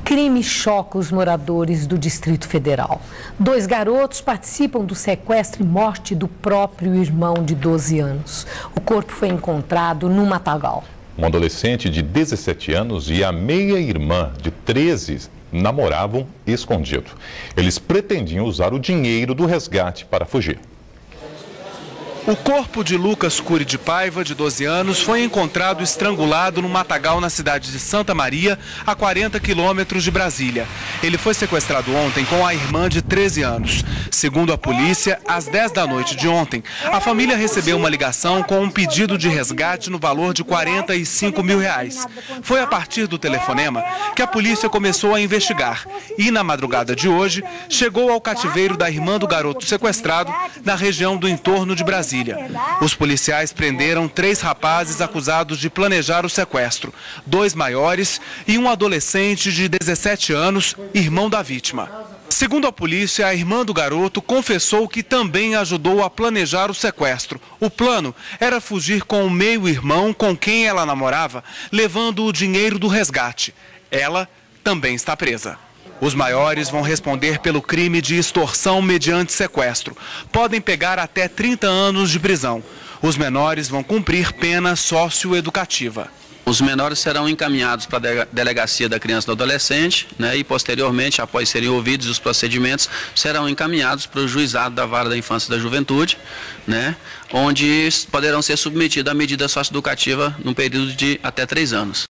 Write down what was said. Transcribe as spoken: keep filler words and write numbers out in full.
Crime choca os moradores do Distrito Federal. Dois garotos participam do sequestro e morte do próprio irmão de doze anos. O corpo foi encontrado no matagal. Um adolescente de dezessete anos e a meia-irmã de treze namoravam escondido. Eles pretendiam usar o dinheiro do resgate para fugir. O corpo de Lucas Cury de Paiva, de doze anos, foi encontrado estrangulado no matagal na cidade de Santa Maria, a quarenta quilômetros de Brasília. Ele foi sequestrado ontem com a irmã de treze anos. Segundo a polícia, às dez da noite de ontem, a família recebeu uma ligação com um pedido de resgate no valor de quarenta e cinco mil reais. Foi a partir do telefonema que a polícia começou a investigar e, na madrugada de hoje, chegou ao cativeiro da irmã do garoto sequestrado na região do entorno de Brasília. Os policiais prenderam três rapazes acusados de planejar o sequestro, dois maiores e um adolescente de dezessete anos, irmão da vítima. Segundo a polícia, a irmã do garoto confessou que também ajudou a planejar o sequestro. O plano era fugir com o meio-irmão com quem ela namorava, levando o dinheiro do resgate. Ela também está presa. Os maiores vão responder pelo crime de extorsão mediante sequestro. Podem pegar até trinta anos de prisão. Os menores vão cumprir pena socioeducativa. Os menores serão encaminhados para a delegacia da criança e do adolescente, né, e posteriormente, após serem ouvidos os procedimentos, serão encaminhados para o juizado da vara da infância e da juventude, né, onde poderão ser submetidos à medida socioeducativa num período de até três anos.